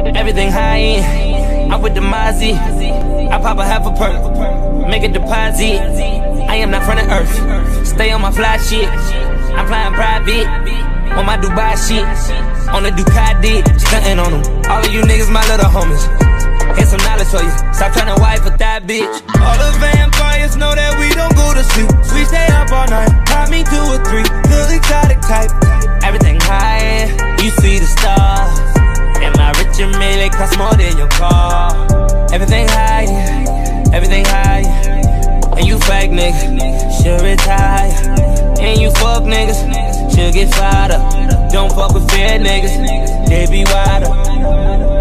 Everything high end, I'm with the Mozzie. I pop a half a perk, make a deposit. I am not from the earth, stay on my fly shit. I'm flying private, on my Dubai shit. On the Ducati, stunting on them. All of you niggas my little homies. Here's some knowledge for you, stop trying to wife with that bitch. All the vampires know that we don't go to sleep. We stay up all night, pop me 2 or 3, little exotic type. Everything high, you see the stars. And my rich and me, they cost more than your car. Everything high, everything high. And you fake niggas, should retire. And you fuck niggas, should get fired up. Don't fuck with fair niggas, they be wider.